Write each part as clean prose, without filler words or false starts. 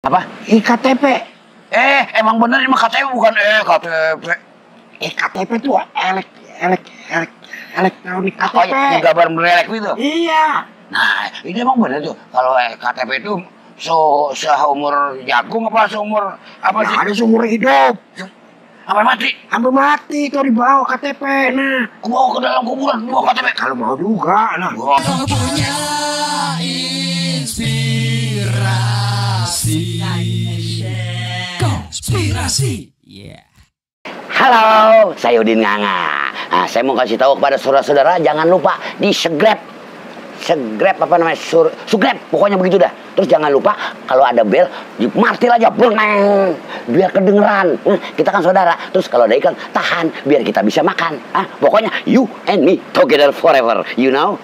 Apa? IKTP. Emang bener ini mah KTP bukan KTP. IKTP tuh elektronik KTP. Oh, yang gambar melelek itu. Iya. Nah, ini emang bener tuh. Kalau KTP itu seumur jagung apa seumur apa Ya, sih? ada seumur hidup. Sampai mati. Sampai mati kalau dibawa KTP. Nah, Aku bawa ke dalam kuburan, bawa KTP. kalau mau juga. Nah, Gua punya inspirasi. Konspirasi. Halo, saya Udin Nganga. Nah, saya mau kasih tahu kepada saudara-saudara jangan lupa di subscribe apa namanya subscribe pokoknya begitu dah. Terus jangan lupa kalau ada bel dimartil aja berneng biar kedengeran. Kita kan saudara. Terus kalau ada ikan tahan biar kita bisa makan. Pokoknya you and me together forever, you know.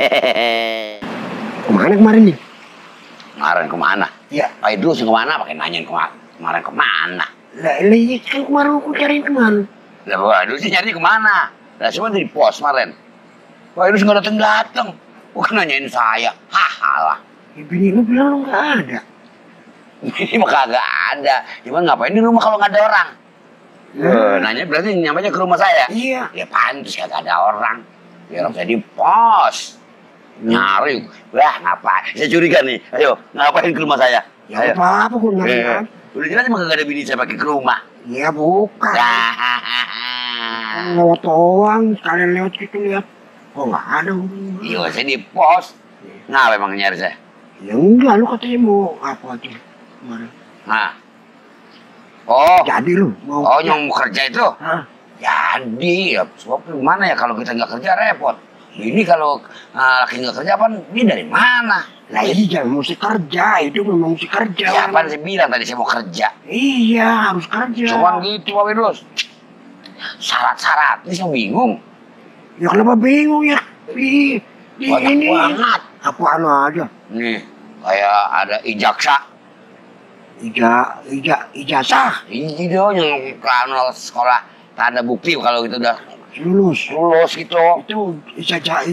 kemana kemarin nih? Kemarin kemana? Iya. Pak Idrus kemana? Pakai nanyain kemarin kemana? Lah, iya kan kemarin aku cariin kemana? Lah Pak Idrus nyari kemana? Lah semua dari pos kemarin. Pak Idrus nggak datang. Bukan nanyain saya. Hahalah. Ya, bini lu bilang lu nggak ada. Ini mah kagak ada. Cuman ngapain di rumah kalau nggak ada orang? Nanya berarti nyampainya ke rumah saya. Iya. Ya pantas kagak ada orang. Ya orang saya di pos. Nyari. Wah ngapain? Saya curiga nih. Ayo ngapain ke rumah saya? Ya Ayo. apa-apa gue nyari kan. Udah jelas emang kagak ada bini saya pakai ke rumah. Iya bukan. Hahaha. Lewat doang, kalian lewat situ lihat. Oh nggak ada. Iya saya di pos. Ngapa emang nyari saya? Ya enggak, lu katanya mau apa aja kemarin. Nah. Oh. Jadi lu mau Yang mau kerja itu? Hah? Jadi, ya, sebab gimana ya kalau kita nggak kerja repot. Ini kalau laki nggak kerja kan, ini dari mana? Lah iya, mesti kerja, itu memang mesti kerja. Ya, apa saya bilang tadi saya mau kerja. Iya, harus kerja. Cuman gitu Pak Widus. Syarat-syarat, ini saya bingung. Ya kenapa bingung ya? Banyak Ini banget. apaan aja? Nih, kayak ada ijazah. Ijazah Ini dong yang kalau sekolah tanda bukti kalau itu udah lulus. lulus gitu. Itu ijazah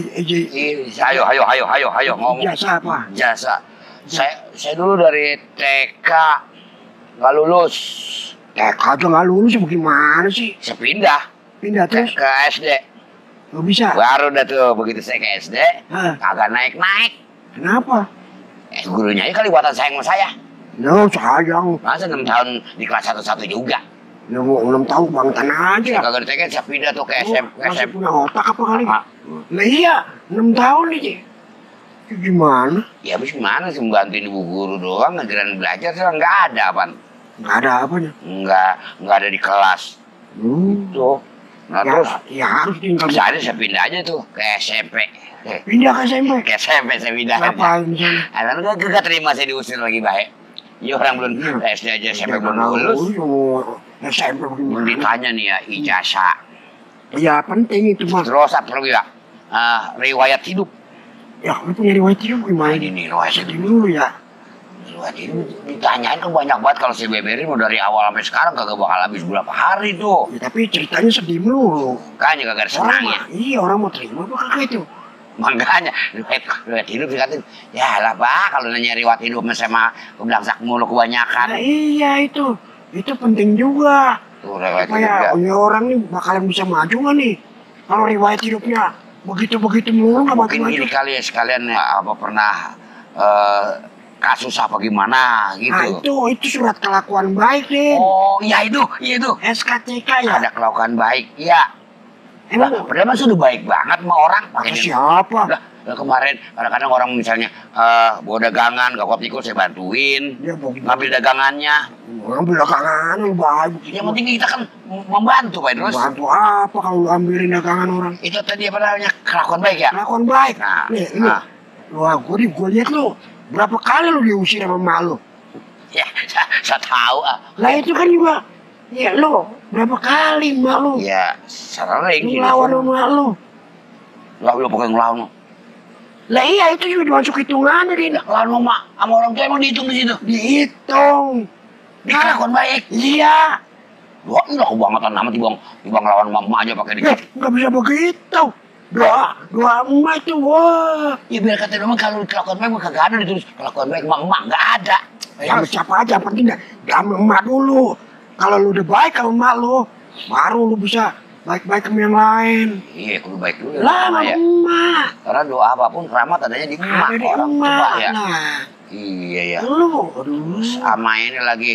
Ayo ngomong. ijazah apa? Jasa. Saya dulu dari TK nggak lulus. TK aja nggak lulus, bagaimana sih? Saya pindah Pindah terus ke SD. nggak bisa. Baru dah tuh begitu saya ke SD, Hah? kagak naik. Kenapa? Gurunya aja kali buatan sayang sama saya. Ya sayang. Masa 6 tahun di kelas 1 juga. Ya mau 6 tahun bangtan aja. Saya kagak di TK, saya pindah tuh ke SMP. Masih punya otak apa kali? Ah. Lah iya, 6 tahun aja. Ya gimana? Ya habis gimana sih membantuin ibu guru doang, ngajarin belajar sih nggak ada apaan. Nggak ada apanya. Nggak ada di kelas. Tuh. Nah Ya, terus ya harus tinggal. sehari saya pindah aja tuh ke SMP. Pindah ke SMP. Ke SMP saya pindah. Ngapain di sana? Karena gak terima saya diusir lagi baik. Ya orang belum SD aja SMP belum lulus. SMP Belum bagaimana? ditanya nih ya ijazah. Ya penting itu mas. Terus apa lagi ya? Riwayat hidup. Ya lu punya riwayat hidup gimana? Ini nih riwayat hidup. Sedih dulu ya. Riwayat hidup ditanyain kan banyak banget kalau saya beberin mau dari awal sampai sekarang kagak bakal habis berapa hari tuh. Ya, tapi ceritanya sedih dulu. Kayaknya kagak ada senangnya. Iya orang mau terima apa kagak itu? Makanya riwayat hidup dikatain, ya lah Pak kalau nanya riwayat hidup sama belangsak mulu kebanyakan. Nah, iya itu penting juga. Tuh riwayat hidup Supaya ya. ini orang nih bakalan bisa maju nggak nih? Kalau riwayat hidupnya begitu mulu nggak Mungkin maju-maju. ini kali ya sekalian ya, apa pernah kasus apa gimana gitu. Nah itu surat kelakuan baik nih. Oh iya itu SKCK ya. ada kelakuan baik ya. Emang Padahal mah sudah baik banget sama orang. kata siapa? Lah kemarin kadang-kadang orang misalnya bawa dagangan gak kuat ikut saya bantuin Dia mau gimana? ngambil dagangannya. Ngambil dagangan yang baik. Yang penting kita kan membantu Pak Idrus. Bantu apa kalau lu ambilin dagangan orang? Itu tadi apa namanya kelakuan baik ya. Kelakuan baik. Nah, Nih ini. nah. Wah gue lihat lu berapa kali lu diusir sama emak lu? Ya saya tahu Lah itu kan juga. Ya lu berapa kali emak lu? Ya sering Lu sih. lawan sama lu. Lah lu pokoknya ngelawan. Lah iya itu juga masuk hitungannya Din. Ngelawan sama orang tua emang dihitung di situ. Dihitung. Di kelakuan baik. Iya. Wah, ini lah kebangetan amat timbang lawan mama aja pakai dikit. Nggak bisa begitu. Doa emak itu wah. Ya biar kata memang kalau kelakuan baik kagak ada ditulis kelakuan baik emak nggak ada. Sama siapa aja, penting sama emak dulu. Kalau lu udah baik sama emak lu, baru lu bisa baik-baik sama yang lain. Iya, kudu baik dulu Lah, sama ya. emak. Karena doa apapun keramat adanya di emak. Ada di Orang emak. tua ya. Nah, Iya ya. lu, aduh. Sama ini lagi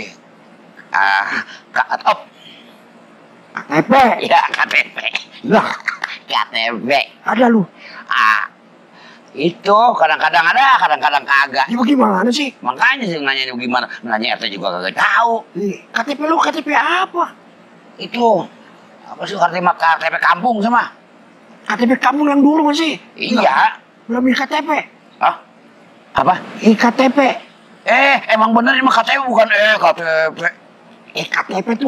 KTP. KTP. Ya, KTP. Lah, KTP. ada lu. Itu kadang-kadang ada, kadang-kadang kagak. Ini bagaimana sih? Makanya sih nanya gimana, nanya RT juga kagak tahu. KTP lu KTP apa? Itu apa sih KTP kampung sama? KTP kamu yang dulu masih? Iya. Belum KTP. Hah? Apa? KTP. Emang bener ini mah KTP bukan KTP. KTP tuh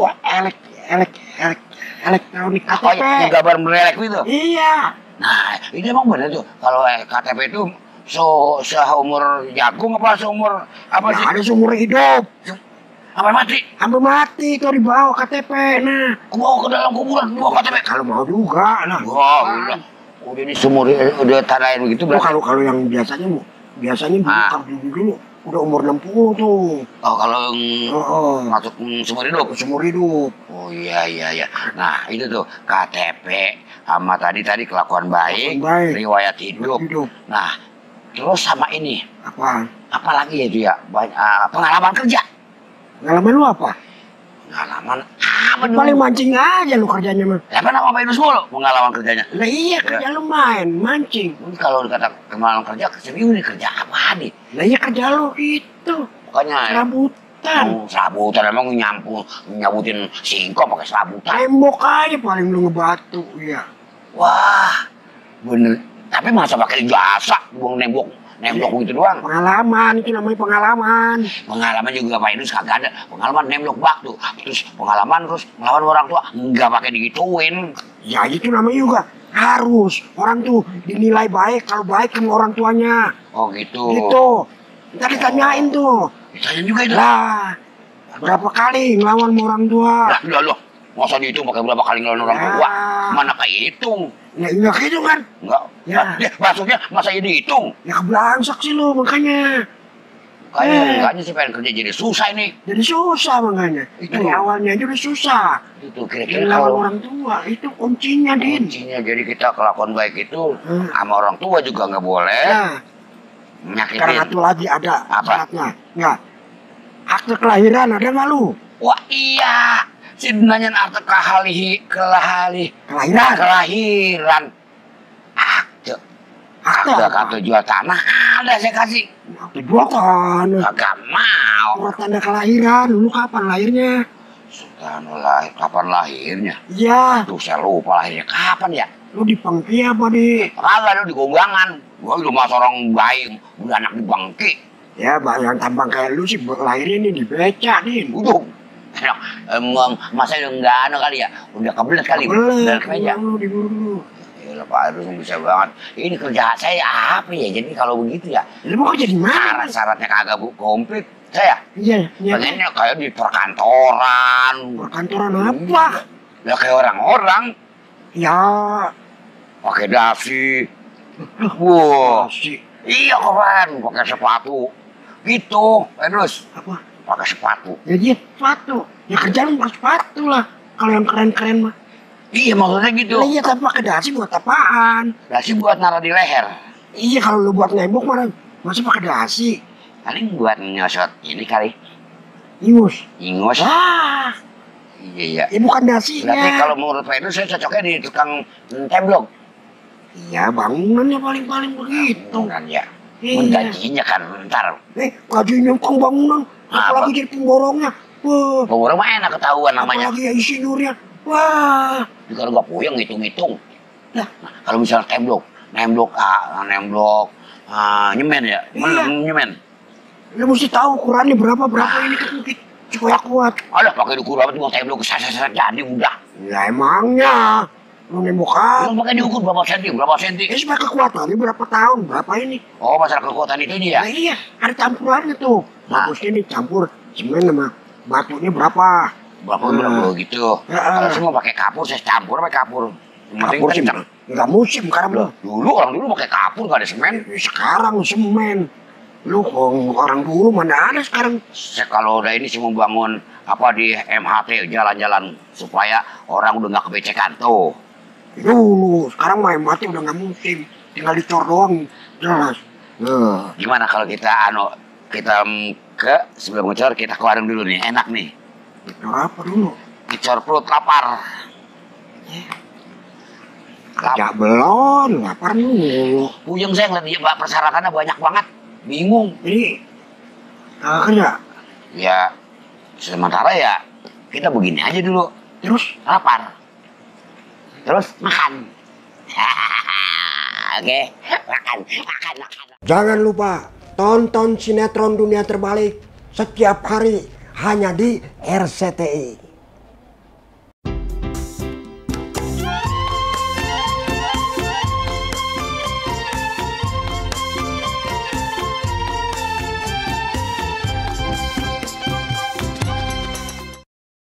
elektronik KTP. Oh, yang gambar melelek itu. Iya. Nah, ini emang bener tuh. Kalau KTP itu seumur jagung apa seumur apa sih? Ada seumur hidup. Sampai mati. Hampir mati kalau dibawa KTP. Nah, Bawa ke dalam kuburan, bawa KTP. kalau mau juga. Nah, Wah, udah ini seumur udah tandain begitu oh, berarti. kalau yang biasanya dulu udah umur 60 tuh. Oh, kalau yang masuk seumur hidup. Seumur hidup. Oh iya. Nah, itu tuh KTP sama tadi kelakuan baik, riwayat hidup. Nah, terus sama ini. Apa lagi ya itu ya? Pengalaman kerja. Pengalaman lu apa? Pengalaman apa dulu? Paling mancing aja lu kerjanya mah. Apa nama itu semua lo? Pengalaman kerjanya. Lah iya, kerja lu mancing. Ini kalau dikata pengalaman kerja, serius nih kerja apa nih? Lah iya kerja lu itu. Pokoknya serabutan. Serabutan emang nyabutin singkong pakai serabutan. Tembok aja paling lu ngebatu, iya. Wah, bener. Tapi masa pakai jasa, buang nembok gitu doang. Pengalaman, itu namanya pengalaman. Pengalaman juga Pak Idrus kagak ada. Pengalaman nembok bak tuh. Terus pengalaman terus melawan orang tua nggak pakai digituin. Ya itu namanya juga harus. Orang tuh dinilai baik kalau baik sama orang tuanya. Oh gitu. Gitu. Ntar ditanyain tuh. Ditanya juga itu. Lah, berapa kali ngelawan sama orang tua? Lah. Masa dihitung pakai berapa kali ngelawan orang tua? Mana kehitung? Ya enggak gitu kan? Enggak. Ya. Maksudnya masa ya dihitung? Ya keblangsak sih lo makanya. Kayaknya sih pengen kerja jadi susah ini. Jadi susah makanya. Itu. Dari awalnya aja udah susah. Itu kira-kira Ngelawan kalau orang tua itu kuncinya, Din. kuncinya jadi kita kelakuan baik itu sama orang tua juga nggak boleh. Nah, Nyakitin. sekarang satu lagi ada Apa? syaratnya. Enggak. Akte kelahiran ada nggak lu? Wah iya. Si nanyain akte kelahiran. Akte jual tanah ada saya kasih. Akte jual tanah. Kagak mau. Surat tanda kelahiran. Lu kapan lahirnya? Kapan lahirnya? Iya. Tuh saya lupa lahirnya kapan ya? Lu di Pengki apa di? Kagak lu di Gonggangan. Gua udah mas orang baik, udah anak di Bangki. Ya, yang tampang kayak lu sih lahirnya ini di beca, Din. Udah. Masa udah nggak ada kali ya? Udah kebelet kali. Kebelet. Meja. Diburu. Ya Pak Idrus bisa banget. Ini kerja saya apa ya? Jadi kalau begitu ya. Lu mau kerja di mana? Syarat-syaratnya kagak komplit. Saya Iya. pengennya kayak di perkantoran. Perkantoran apa? Ya kayak orang-orang. Ya. Pakai dasi. Wow. Iya keren. Pakai sepatu. Gitu. Terus. Apa? Pakai sepatu. Ya dia sepatu. Ya kerjaan pakai sepatu lah. Kalau yang keren-keren mah. Iya maksudnya gitu. Lah iya tapi pakai dasi buat apaan? Dasi buat naruh di leher. Iya kalau lu buat nembok mana? Masa pakai dasi? Paling buat nyosot ini kali. Ingus. Ah. Iya. Ya bukan dasinya. Berarti kalau menurut Pak Idrus saya cocoknya di tukang temblok. Iya bangunannya paling-paling begitu. Bangunan ya. Iya. Gajinya kan ntar. Gajinya bukan bangunan. Apalagi jadi pemborongnya. Wah. Pemborong mah enak ketahuan namanya. Apalagi ya insinyurnya. Wah. Kalau nggak puyeng ngitung-ngitung. Nah, kalau misalnya nembok, nyemen ya, nyemen. Lu mesti tahu ukurannya berapa ini kan mungkin supaya kuat. Alah pakai ukur apa tuh mau temblok kesasar jadi udah. Ya emangnya. Lu nembok kan? Lu pakai diukur berapa senti? Ya supaya kekuatannya berapa tahun, berapa ini. Oh masalah kekuatan itu ya? Nah, iya, ada campurannya tuh. Bagusnya nih campur semen sama batunya berapa. Berapa gitu. Kalau semua pakai kapur, saya campur pakai kapur. Kapur sih nggak musim sekarang. Dulu orang pakai kapur nggak ada semen. Sekarang semen. Lu orang dulu mana ada sekarang. Kalau udah ini sih mau bangun apa di MHT jalan-jalan supaya orang udah nggak kebecekan tuh. Dulu, sekarang main mati udah nggak musim. Tinggal dicor doang, jelas. Gimana kalau kita kita ke sebelum ngecor kita ke warung dulu nih, enak nih. Dicor apa dulu? Ngecor perut lapar. Kerja belum, lapar mulu. Puyeng saya ngeliat dia persyaratannya banyak banget. Bingung. Jadi, kagak kerja. Ya, sementara ya kita begini aja dulu. Terus? Lapar. Terus makan. Oke, makan. Jangan lupa tonton sinetron Dunia Terbalik setiap hari hanya di RCTI.